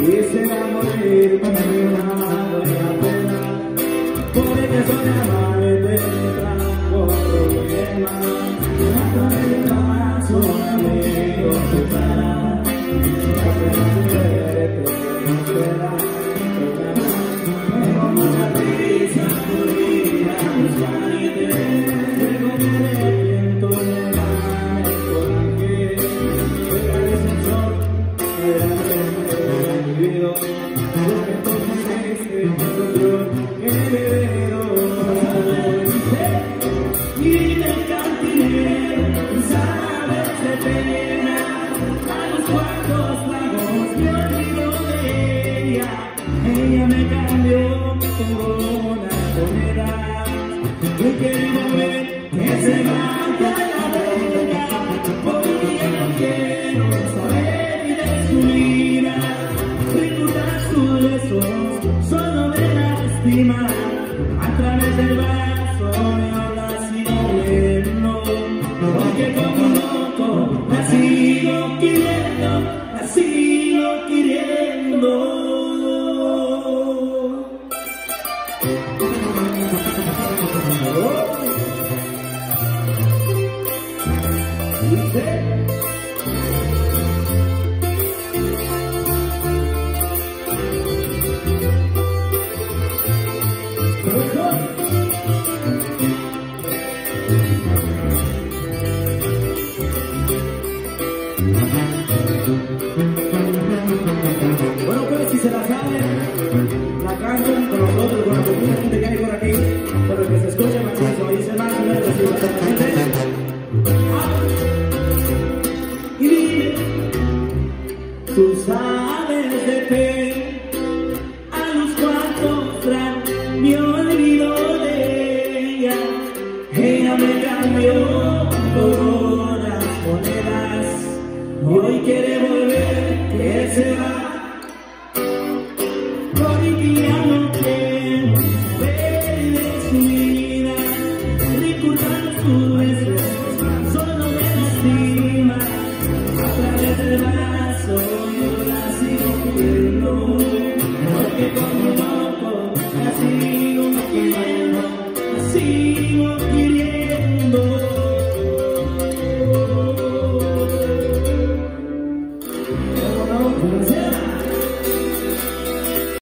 y se va a morir para mí una pena, porque soy amable de con problemas, hasta el paso amigo tu cara, apenas verte no espera, tengo mucha prisa por ir a buscarte, luego me arrepiento de darme coraje, regales el sol, me vivido, porque entonces yo que me veo. Y del cantinero, sabes de pena, a los cuantos tragos me olvido de ella. Ella me cambió por una moneda. Yo quiero ver que se mata la boca, porque no quiero saber ni de su vida. Recordar sus besos solo me lastima, a través del vaso me habla sin oírlo, porque como loco la sigo queriendo, la sigo queriendo. Bueno, pues si se la saben, la cantan con nosotros, con la poquita gente que hay por aquí, pero que se escuche macizo, dice más o menos así, bastante. Y dime, tú sabes de qué